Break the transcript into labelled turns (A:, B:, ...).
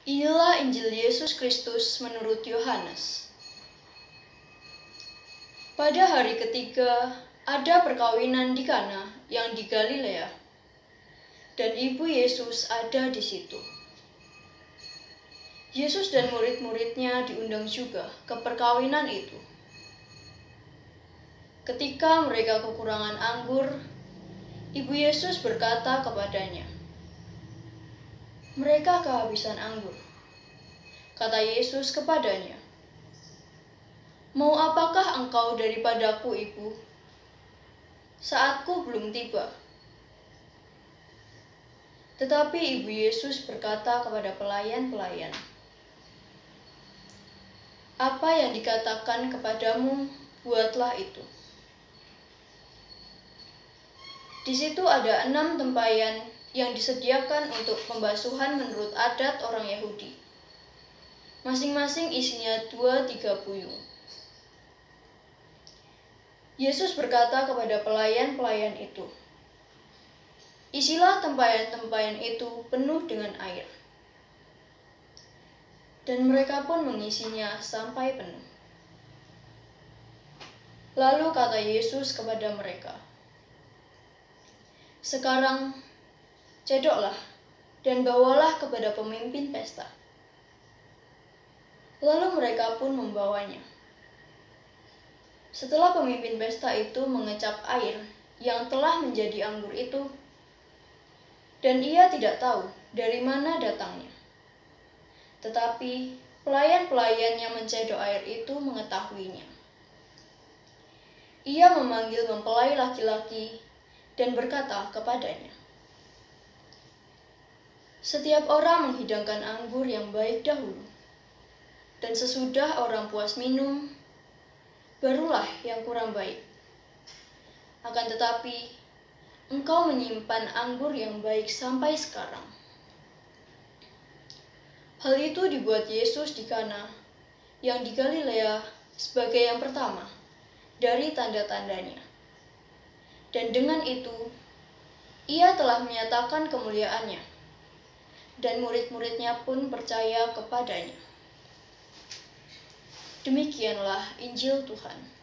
A: Inilah Injil Yesus Kristus menurut Yohanes. Pada hari ketiga, ada perkawinan di Kana yang di Galilea, dan ibu Yesus ada di situ. Yesus dan murid-muridnya diundang juga ke perkawinan itu. Ketika mereka kekurangan anggur, ibu Yesus berkata kepadanya, "Mereka kehabisan anggur." Kata Yesus kepadanya, "Mau apakah engkau daripadaku, ibu? Saatku belum tiba." Tetapi ibu Yesus berkata kepada pelayan-pelayan, "Apa yang dikatakan kepadamu, buatlah itu." Di situ ada 6 tempayan yang disediakan untuk pembasuhan menurut adat orang Yahudi. Masing-masing isinya 2-3 puyung. Yesus berkata kepada pelayan-pelayan itu, "Isilah tempayan-tempayan itu penuh dengan air." Dan mereka pun mengisinya sampai penuh. Lalu kata Yesus kepada mereka, "Sekarang cedoklah dan bawalah kepada pemimpin pesta." Lalu mereka pun membawanya. Setelah pemimpin pesta itu mengecap air yang telah menjadi anggur itu, dan ia tidak tahu dari mana datangnya. Tetapi pelayan-pelayan yang mencedok air itu mengetahuinya. Ia memanggil mempelai laki-laki dan berkata kepadanya, "Setiap orang menghidangkan anggur yang baik dahulu, dan sesudah orang puas minum, barulah yang kurang baik. Akan tetapi, engkau menyimpan anggur yang baik sampai sekarang." Hal itu dibuat Yesus di Kana, yang di Galilea, sebagai yang pertama dari tanda-tandanya. Dan dengan itu, ia telah menyatakan kemuliaannya, dan murid-muridnya pun percaya kepadanya. Demikianlah Injil Tuhan.